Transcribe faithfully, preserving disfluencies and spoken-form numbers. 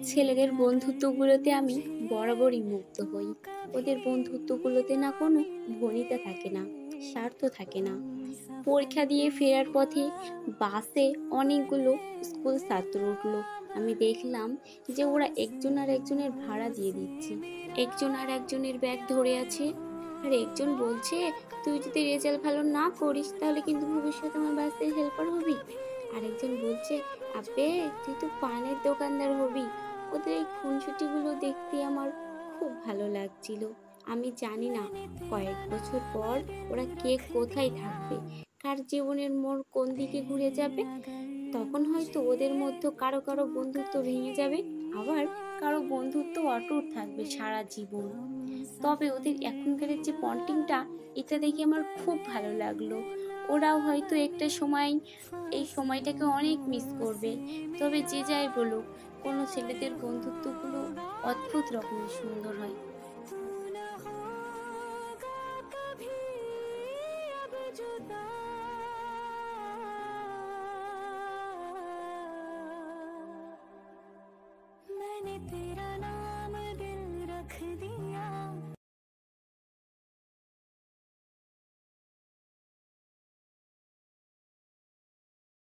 ছেলেদের বন্ধুত্বগুলোতে আমি বরাবরই মুগ্ধ হই। ওদের বন্ধুত্বগুলোতে না কোনো ভনিতা থাকে না, স্বার্থ থাকে না। পরীক্ষা দিয়ে ফেরার পথে বাসে অনেকগুলো স্কুল ছাত্র উঠলো। আমি দেখলাম যে ওরা একজন আর একজনের ভাড়া দিয়ে দিচ্ছে, একজন আর একজনের ব্যাগ ধরে আছে। আর একজন বলছে, তুই যদি রেজাল্ট ভালো না করিস তাহলে কিন্তু ভবিষ্যতে আমার বাসের হেল্পার হবি। আরেকজন বলছে, আবে তুই তো পানের দোকানদার হবি। ওদের এই খুনসুটিগুলো দেখতে আমার খুব ভালো লাগছিল। আমি জানি না কয়েক বছর পর ওরা কে কোথায় থাকবে, কার জীবনের মোড় কোন দিকে ঘুরে যাবে। তখন হয়তো ওদের মধ্যে কারো কারো বন্ধুত্ব ভেঙে যাবে, আবার কারো বন্ধুত্ব অটুট থাকবে সারা জীবন। তবে ওদের এখনকার যে বন্ডিংটা, এটা দেখে আমার খুব ভালো লাগলো। ওরাও হয়তো একটা সময় এই সময়টাকে অনেক মিস করবে। তবে যে যাই বলুক, কোনো ছেলেদের বন্ধুত্বগুলো অদ্ভুত রকমের সুন্দর হয়। मैंने तेरा नाम